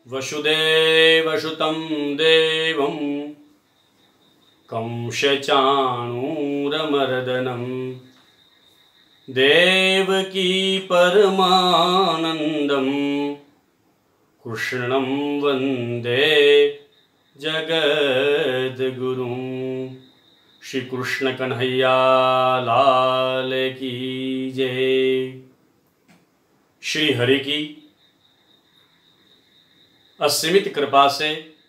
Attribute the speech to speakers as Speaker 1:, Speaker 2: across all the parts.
Speaker 1: वसुदेवसुतं देवं कंसचाणूरमर्दनं देवकी परमानन्दं कृष्णं वन्दे जगद्गुरुं। श्री कृष्ण कन्हैया लाल की जय। श्री हरि की असीमित कृपा से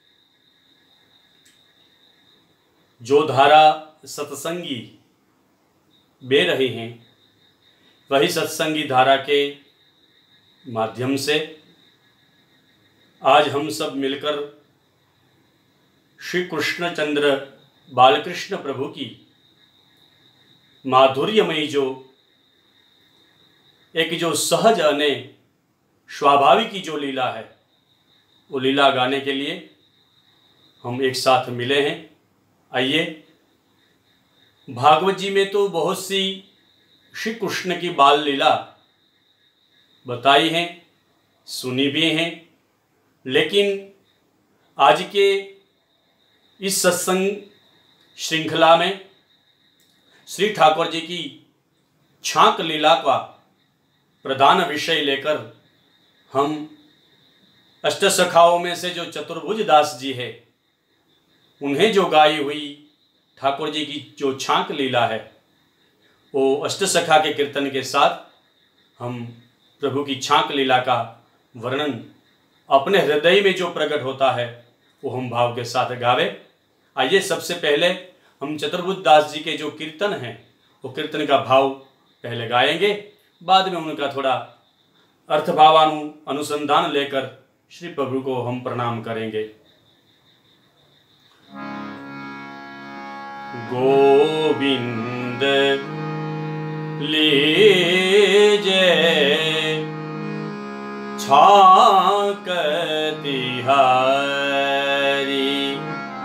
Speaker 1: जो धारा सत्संगी बह रही हैं, वही सत्संगी धारा के माध्यम से आज हम सब मिलकर श्री कृष्णचंद्र बालकृष्ण प्रभु की माधुर्यमयी जो सहज अने स्वाभाविक जो लीला है, वो लीला गाने के लिए हम एक साथ मिले हैं। आइए, भागवत जी में तो बहुत सी श्री कृष्ण की बाल लीला बताई हैं, सुनी भी हैं, लेकिन आज के इस सत्संग श्रृंखला में श्री ठाकुर जी की छाक लीला का प्रधान विषय लेकर हम अष्टसखाओं में से जो चतुर्भुज दास जी है, उन्हें जो गाई हुई ठाकुर जी की जो छाक लीला है, वो अष्टसखा के कीर्तन के साथ हम प्रभु की छाक लीला का वर्णन अपने हृदय में जो प्रकट होता है वो हम भाव के साथ गावे। आइए, सबसे पहले हम चतुर्भुज दास जी के जो कीर्तन हैं, वो कीर्तन का भाव पहले गाएंगे, बाद में उनका थोड़ा अर्थभावानु अनुसंधान लेकर श्री प्रभु को हम प्रणाम करेंगे। गोविंद लीजे छाक तिहारी,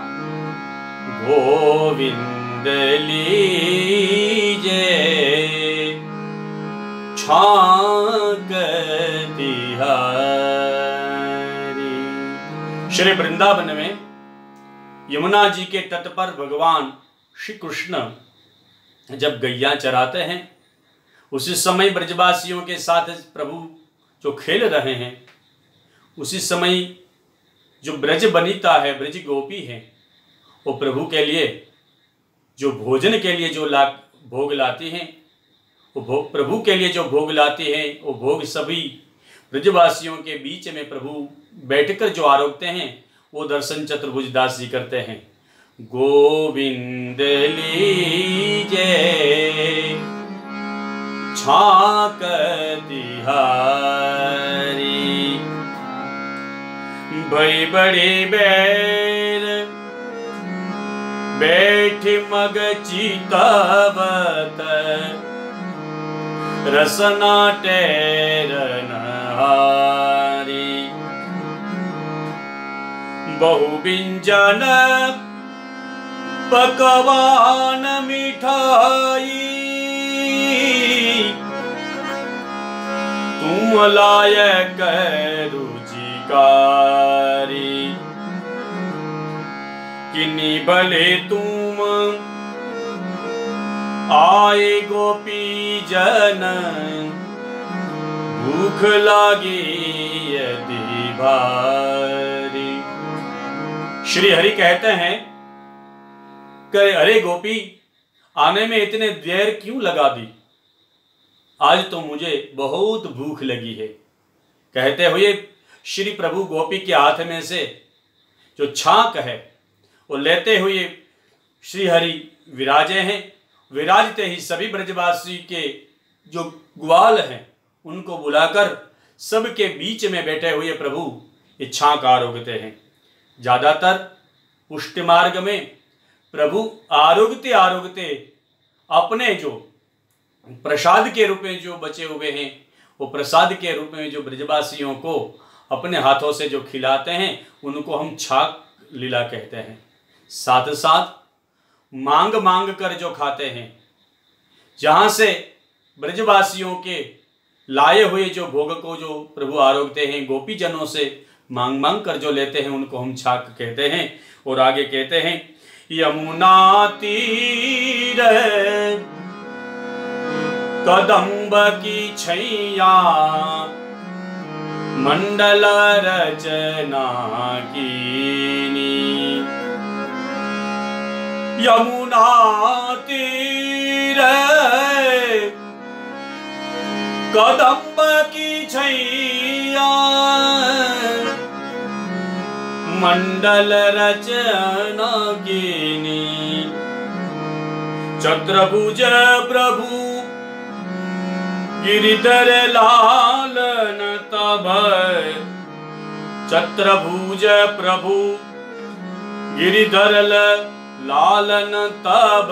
Speaker 1: गोविंद लीजे छाक तिहारी। श्री वृंदावन में यमुना जी के तट पर भगवान श्री कृष्ण जब गैया चराते हैं, उसी समय ब्रजवासियों के साथ प्रभु जो खेल रहे हैं, उसी समय जो ब्रज बनिता है, ब्रज गोपी है, वो प्रभु के लिए जो भोजन के लिए जो भोग लाती हैं, वो प्रभु के लिए जो भोग लाती हैं, वो भोग सभी ब्रजवासियों के बीच में प्रभु बैठकर जो आरोगते हैं, वो दर्शन चतुर्भुज दास जी करते हैं। गोविंद लीजे छाक तिहारी, भई बड़ी बैर बैठ मग चितावत, रसना टेरनहारी, बहु व्यंजन पकवान मिठाई, तुम लायक रुचिकारी, किन्नी भले तुम आए गोपी जन, भूख लागी यदि भारी। श्री हरि कहते हैं कि अरे गोपी, आने में इतने देर क्यों लगा दी, आज तो मुझे बहुत भूख लगी है। कहते हुए श्री प्रभु गोपी के हाथ में से जो छाक है वो लेते हुए श्री हरि विराजे हैं। विराजते ही सभी ब्रजवासी के जो ग्वाल हैं, उनको बुलाकर सबके बीच में बैठे हुए प्रभु ये छाक आरोगते हैं। ज़्यादातर पुष्टि मार्ग में प्रभु आरोगते आरोगते अपने जो प्रसाद के रूप में जो बचे हुए हैं, वो प्रसाद के रूप में जो ब्रजवासियों को अपने हाथों से जो खिलाते हैं, उनको हम छाक लीला कहते हैं। साथ साथ मांग मांग कर जो खाते हैं, जहाँ से ब्रजवासियों के लाए हुए जो भोग को जो प्रभु आरोगते हैं, गोपी जनों से मांग मांग कर जो लेते हैं उनको हम छाक कहते हैं। और आगे कहते हैं यमुना तीर कदम्ब की छैया मंडल रचना कीनी। यमुना तीर कदम्ब की छैया मंडल रचना कीनी। चतुर्भुज प्रभु गिरिधर लालन तब। चतुर्भुज प्रभु गिरिधर लालन तब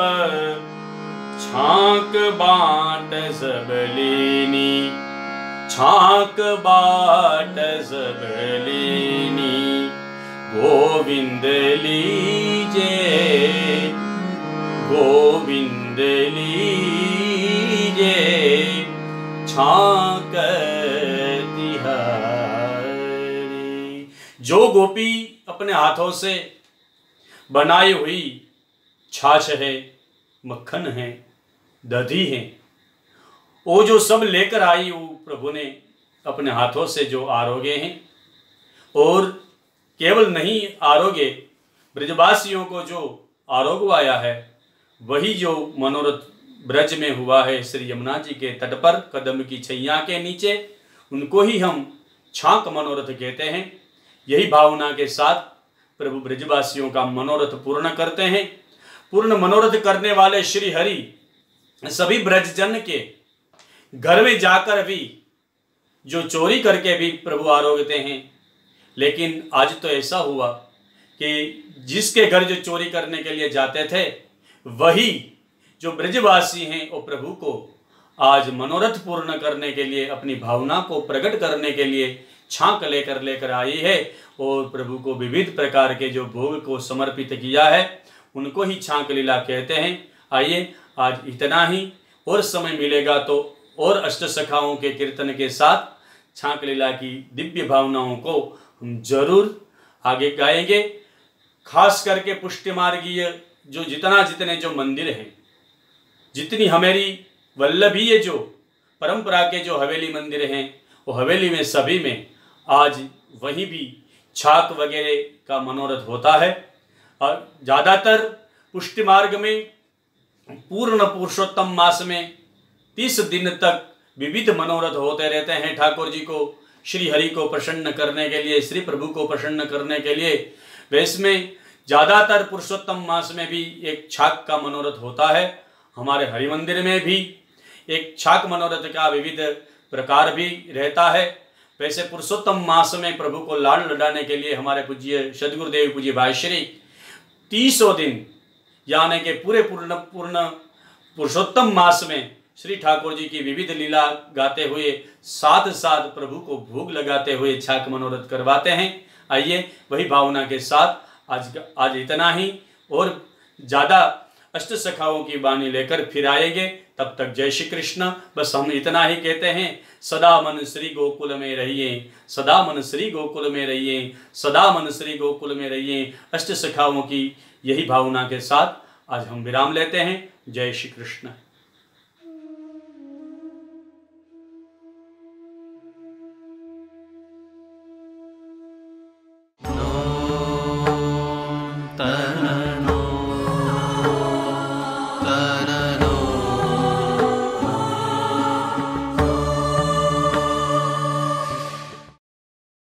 Speaker 1: छाक बाट सब लीनी। छाक बाट सब लीनी। गोविंद लीजे गोविंद लीजे छाक तिहारी। जो गोपी अपने हाथों से बनाई हुई छाछ है, मक्खन है, दधी है, वो जो सब लेकर आई वो प्रभु ने अपने हाथों से जो आरोगे हैं। और केवल नहीं आरोगे, ब्रजवासियों को जो आरोगवाया है वही जो मनोरथ ब्रज में हुआ है श्री यमुना जी के तट पर कदम की छैया के नीचे, उनको ही हम छाक मनोरथ कहते हैं। यही भावना के साथ प्रभु ब्रजवासियों का मनोरथ पूर्ण करते हैं। पूर्ण मनोरथ करने वाले श्री हरि सभी ब्रजजन के घर में जाकर भी जो चोरी करके भी प्रभु आरोगते हैं। लेकिन आज तो ऐसा हुआ कि जिसके घर जो चोरी करने के लिए जाते थे वही जो ब्रजवासी हैं वो प्रभु को आज मनोरथ पूर्ण करने के लिए, अपनी भावना को प्रकट करने के लिए छाक लेकर आई है। और प्रभु को विविध प्रकार के जो भोग को समर्पित किया है उनको ही छाक लीला कहते हैं। आइए आज इतना ही, और समय मिलेगा तो और अष्ट सखाओं के कीर्तन के साथ छाक लीला की दिव्य भावनाओं को हम जरूर आगे गाएंगे। खास करके पुष्टि मार्गीय जो जितने जो मंदिर हैं, जितनी हमारी वल्लभीय जो परंपरा के जो हवेली मंदिर हैं, वो हवेली में सभी में आज वहीं भी छाक वगैरह का मनोरथ होता है। और ज़्यादातर पुष्टि मार्ग में पूर्ण पुरुषोत्तम मास में 30 दिन तक विविध मनोरथ होते रहते हैं। ठाकुर जी को, श्री हरि को प्रसन्न करने के लिए, श्री प्रभु को प्रसन्न करने के लिए। वैसे में ज़्यादातर पुरुषोत्तम मास में भी एक छाक का मनोरथ होता है। हमारे हरि मंदिर में भी एक छाक मनोरथ का विविध प्रकार भी रहता है। वैसे पुरुषोत्तम मास में प्रभु को लाड लडाने के लिए हमारे पूज्य सदगुरुदेव पूज्य भाईश्री 30 दिन यानी कि पूरे पूर्ण पुरुषोत्तम मास में श्री ठाकुर जी की विविध लीला गाते हुए साथ साथ प्रभु को भोग लगाते हुए छाक मनोरथ करवाते हैं। आइए वही भावना के साथ आज इतना ही, और ज़्यादा अष्ट सखाओं की वाणी लेकर फिर आएंगे। तब तक जय श्री कृष्ण। बस हम इतना ही कहते हैं, सदा मन श्री गोकुल में रहिए, सदा मन श्री गोकुल में रहिए, सदा मन श्री गोकुल में रहिए। अष्ट सखाओं की यही भावना के साथ आज हम विराम लेते हैं। जय श्री कृष्ण।